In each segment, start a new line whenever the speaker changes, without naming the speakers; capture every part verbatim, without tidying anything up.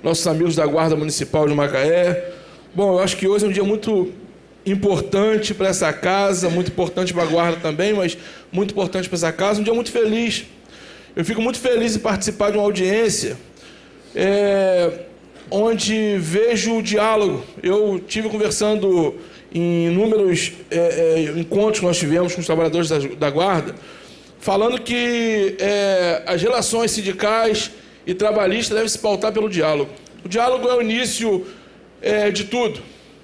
nossos amigos da Guarda Municipal de Macaé. Bom, eu acho que hoje é um dia muito importante para essa casa, muito importante para a Guarda também, mas muito importante para essa casa, um dia muito feliz. Eu fico muito feliz em participar de uma audiência é, onde vejo o diálogo. Eu tive conversando em inúmeros é, é, encontros que nós tivemos com os trabalhadores da, da Guarda, falando que é, as relações sindicais e trabalhistas devem se pautar pelo diálogo. O diálogo é o início é, de tudo.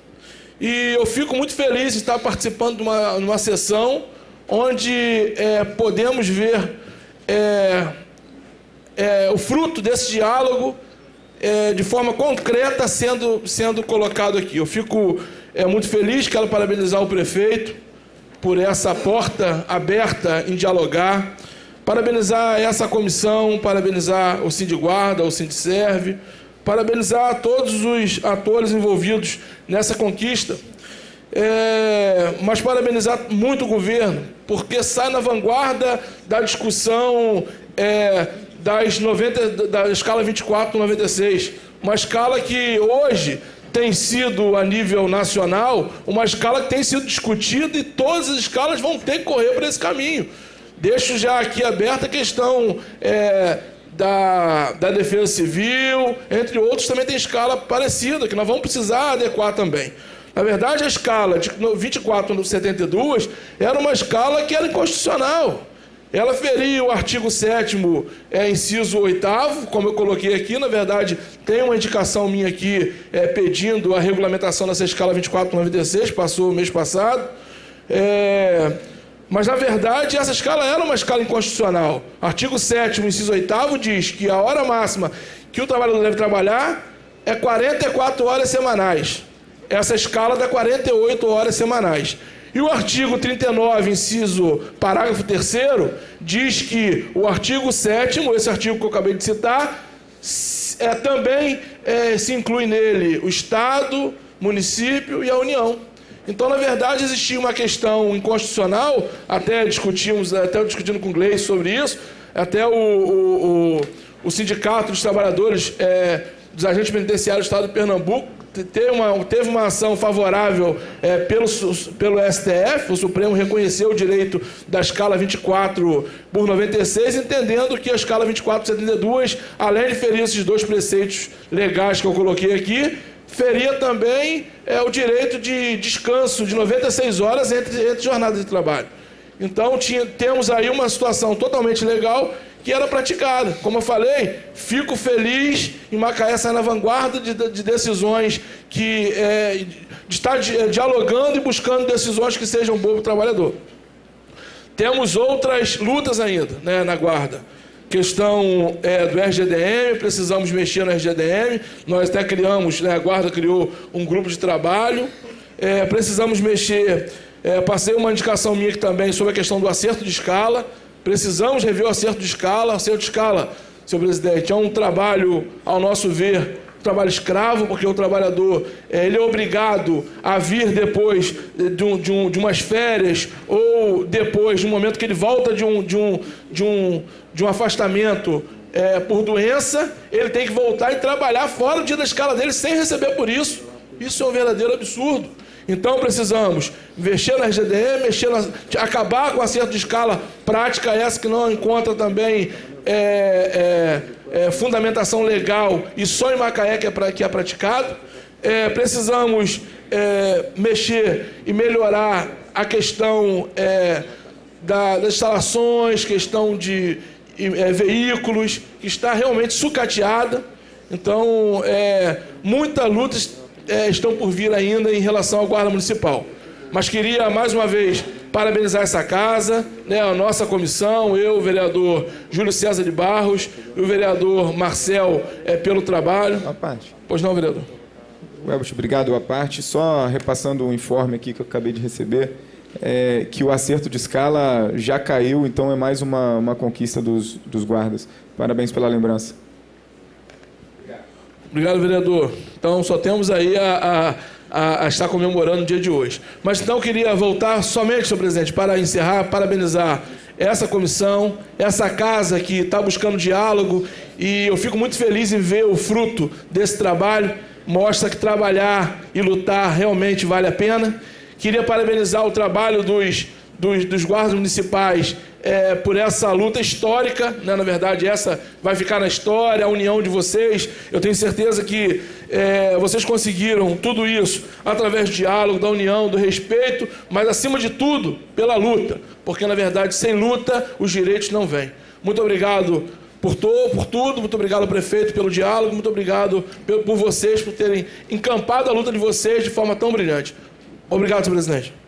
E eu fico muito feliz de estar participando de uma, de uma sessão onde é, podemos ver é, é, o fruto desse diálogo é, de forma concreta sendo, sendo colocado aqui. Eu fico é, muito feliz, quero parabenizar o prefeito por essa porta aberta em dialogar, parabenizar essa comissão, parabenizar o Sindiguarda, o Sindserve, parabenizar todos os atores envolvidos nessa conquista, é, mas parabenizar muito o governo, porque sai na vanguarda da discussão é, das noventa, da escala vinte e quatro para noventa e seis, uma escala que hoje tem sido, a nível nacional, uma escala que tem sido discutida e todas as escalas vão ter que correr por esse caminho. Deixo já aqui aberta a questão é, da, da defesa civil, entre outros, também tem escala parecida, que nós vamos precisar adequar também. Na verdade, a escala de vinte e quatro para setenta e dois era uma escala que era inconstitucional. Ela feria o artigo sétimo, é, inciso oitavo, como eu coloquei aqui. Na verdade, tem uma indicação minha aqui é, pedindo a regulamentação dessa escala vinte e quatro para noventa e seis, passou o mês passado. É, mas, na verdade, essa escala era uma escala inconstitucional. Artigo sétimo, inciso oitavo, diz que a hora máxima que o trabalhador deve trabalhar é quarenta e quatro horas semanais. Essa escala dá quarenta e oito horas semanais. E o artigo trinta e nove, inciso parágrafo terceiro, diz que o artigo sétimo, esse artigo que eu acabei de citar, é, também é, se inclui nele o Estado, município e a União. Então, na verdade, existia uma questão inconstitucional, até discutimos, até discutindo com o Gleice sobre isso, até o, o, o, o Sindicato dos Trabalhadores é, dos Agentes Penitenciários do Estado de Pernambuco, Teve uma, teve uma ação favorável é, pelo, pelo S T F, o Supremo reconheceu o direito da escala vinte e quatro por noventa e seis, entendendo que a escala vinte e quatro por setenta e dois, além de ferir esses dois preceitos legais que eu coloquei aqui, feria também é, o direito de descanso de noventa e seis horas entre, entre jornadas de trabalho. Então, tinha, temos aí uma situação totalmente legal que era praticada. Como eu falei, fico feliz em Macaé sair na vanguarda de, de decisões que é, de estar de, dialogando e buscando decisões que sejam boas para o trabalhador. Temos outras lutas ainda, né, na Guarda. Questão é, do R G D M, precisamos mexer no R G D M. Nós até criamos, né, a Guarda criou um grupo de trabalho. É, precisamos mexer, é, passei uma indicação minha aqui também sobre a questão do acerto de escala. Precisamos rever o acerto de escala. O acerto de escala, senhor presidente, é um trabalho, ao nosso ver, um trabalho escravo, porque o trabalhador ele é obrigado a vir depois de, um, de, um, de umas férias ou depois, no momento que ele volta de um, de um, de um, de um afastamento é, por doença, ele tem que voltar e trabalhar fora do dia da escala dele sem receber por isso. Isso é um verdadeiro absurdo. Então, precisamos mexer na R G D M, mexer na, acabar com o acerto de escala prática, essa que não encontra também é, é, é, fundamentação legal e só em Macaé que é, pra, que é praticado. É, precisamos é, mexer e melhorar a questão é, da, das instalações, questão de é, veículos, que está realmente sucateada. Então, é, muita luta É, estão por vir ainda em relação à Guarda Municipal. Mas queria, mais uma vez, parabenizar essa casa, né, a nossa comissão, eu, o vereador Júlio César de Barros e o vereador Marcel, é, pelo trabalho.
À parte.
Pois não, vereador?
Welbert, obrigado à parte. Só repassando um informe aqui que eu acabei de receber, é, que o acerto de escala já caiu, então é mais uma, uma conquista dos, dos guardas. Parabéns pela lembrança.
Obrigado, vereador. Então, só temos aí a, a, a estar comemorando o dia de hoje. Mas, então, eu queria voltar somente, senhor presidente, para encerrar, parabenizar essa comissão, essa casa que está buscando diálogo, e eu fico muito feliz em ver o fruto desse trabalho. Mostra que trabalhar e lutar realmente vale a pena. Queria parabenizar o trabalho dos, dos, dos guardas municipais é, por essa luta histórica, né? Na verdade, essa vai ficar na história, a união de vocês. Eu tenho certeza que é, vocês conseguiram tudo isso através do diálogo, da união, do respeito, mas, acima de tudo, pela luta. Porque, na verdade, sem luta, os direitos não vêm. Muito obrigado por, to, por tudo, muito obrigado, prefeito, pelo diálogo, muito obrigado por vocês, por terem encampado a luta de vocês de forma tão brilhante. Obrigado, senhor presidente.